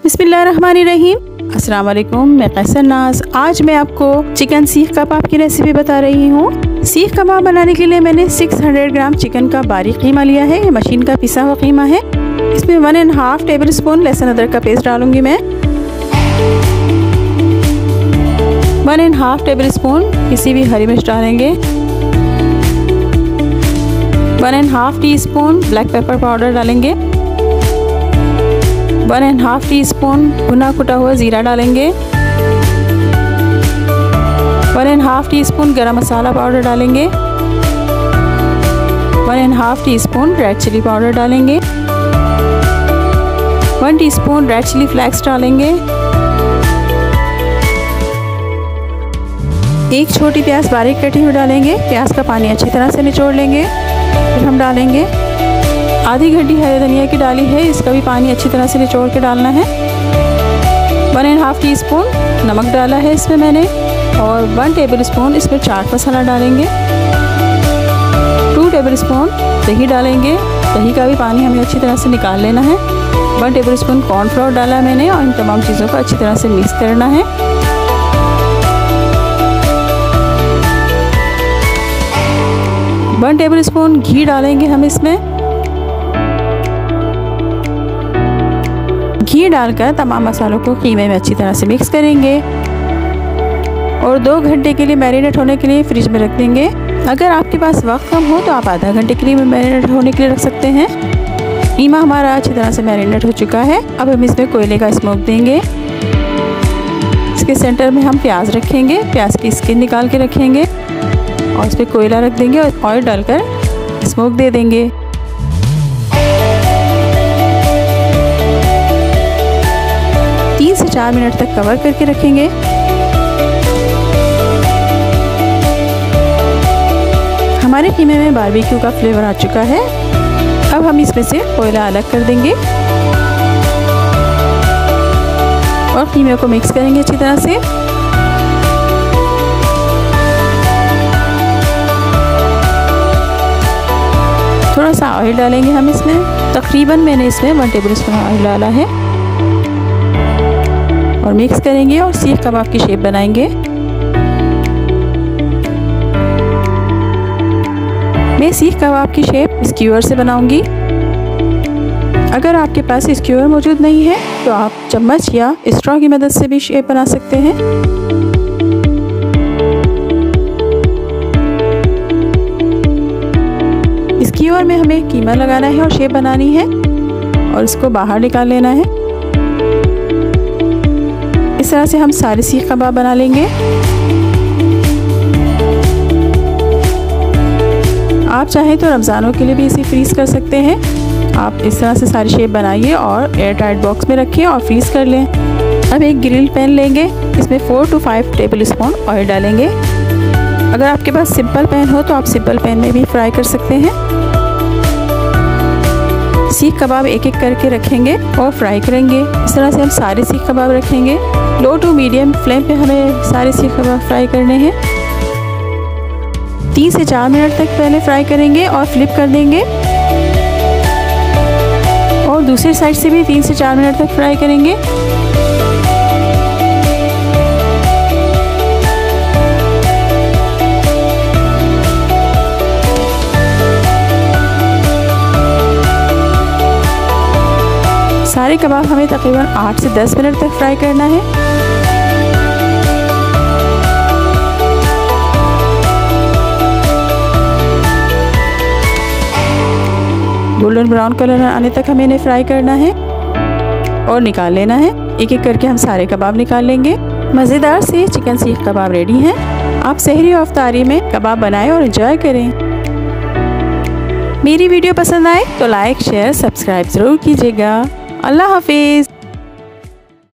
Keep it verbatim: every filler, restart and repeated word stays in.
बिस्मिल्लाहिर्रहमानिर्रहीम। अस्सलाम वालेकुम, मैं कैसर नाज। आज मैं आपको चिकन सीख कबाब की रेसिपी बता रही हूँ। सीख कबाब बनाने के लिए मैंने छह सौ ग्राम चिकन का बारीक कीमा लिया है। ये मशीन का पिसा हुआ कीमा है। इसमें one and half tablespoon लहसुन अदरक का पेस्ट डालूंगी मैं। One and half tablespoon किसी भी हरी मिर्च डालेंगे। One and half teaspoon black pepper powder डालेंगे। One and half teaspoon भुना कुटा हुआ ज़ीरा डालेंगे। One and half teaspoon garam masala powder डालेंगे। One and half teaspoon red chilli powder डालेंगे। One teaspoon red chilli flakes डालेंगे। एक छोटी प्याज बारीक कटी हुई डालेंगे। प्याज का पानी अच्छी तरह से निचोड़ लेंगे। फिर हम डालेंगे आधी घंटी हरे धनिया की डाली है, इसका भी पानी अच्छी तरह से निचोड़ के डालना है। One and half teaspoon नमक डाला है इसमें मैंने, और वन टेबल स्पून इसमें चाट मसाला डालेंगे। टू टेबल स्पून दही डालेंगे। दही का भी पानी हमें अच्छी तरह से निकाल लेना है। वन टेबल स्पून कॉर्नफ्लोर डाला मैंने, और इन तमाम चीज़ों को अच्छी तरह से मिक्स करना है। वन टेबल स्पून घी डालेंगे हम इसमें। घी डालकर तमाम मसालों को कीमे में अच्छी तरह से मिक्स करेंगे और दो घंटे के लिए मैरिनेट होने के लिए फ्रिज में रख देंगे। अगर आपके पास वक्त कम हो तो आप आधा घंटे के लिए मैरिनेट होने के लिए रख सकते हैं। कीमा हमारा अच्छी तरह से मैरिनेट हो चुका है। अब हम इसमें कोयले का स्मोक देंगे। इसके सेंटर में हम प्याज रखेंगे। प्याज की स्किन निकाल के रखेंगे और इस पर कोयला रख देंगे और ऑयल डालकर स्मोक दे देंगे। तीन से चार मिनट तक कवर करके रखेंगे। हमारे कीमे में बारबेक्यू का फ्लेवर आ चुका है। अब हम इसमें से कोयला अलग कर देंगे और कीमे को मिक्स करेंगे अच्छी तरह से। थोड़ा सा ऑयल डालेंगे हम इसमें। तकरीबन मैंने इसमें वन टेबल स्पून ऑयल डाला है और मिक्स करेंगे और सीख कबाब की शेप बनाएंगे। मैं सीख कबाब की शेप स्क्यूअर से बनाऊंगी। अगर आपके पास स्क्यूअर मौजूद नहीं है तो आप चम्मच या स्ट्रॉ की मदद से भी शेप बना सकते हैं। स्क्यूअर में हमें कीमा लगाना है और शेप बनानी है और इसको बाहर निकाल लेना है। इस तरह से हम सारे सीख कबाब बना लेंगे। आप चाहें तो रमज़ानों के लिए भी इसे फ्रीज़ कर सकते हैं। आप इस तरह से सारी शेप बनाइए और एयर टाइट बॉक्स में रखें और फ्रीज़ कर लें। अब एक ग्रिल पैन लेंगे। इसमें four to five tablespoon oil डालेंगे। अगर आपके पास सिंपल पैन हो तो आप सिंपल पैन में भी फ्राई कर सकते हैं। सीख कबाब एक एक करके रखेंगे और फ्राई करेंगे। इस तरह से हम सारे सीख कबाब रखेंगे। लो टू मीडियम फ्लेम पे हमें सारे सीख कबाब फ्राई करने हैं। तीन से चार मिनट तक पहले फ्राई करेंगे और फ्लिप कर देंगे और दूसरी साइड से भी तीन से चार मिनट तक फ्राई करेंगे। सारे कबाब हमें तकरीबन आठ से दस मिनट तक फ्राई करना है। गोल्डन ब्राउन कलर आने तक हमें इन्हें फ्राई करना है और निकाल लेना है। एक एक करके हम सारे कबाब निकाल लेंगे। मज़ेदार से चिकन सीख कबाब रेडी हैं। आप सहरी और इफ्तारी में कबाब बनाएं और एंजॉय करें। मेरी वीडियो पसंद आए तो लाइक शेयर सब्सक्राइब ज़रूर कीजिएगा। अल्लाह हाफिज़।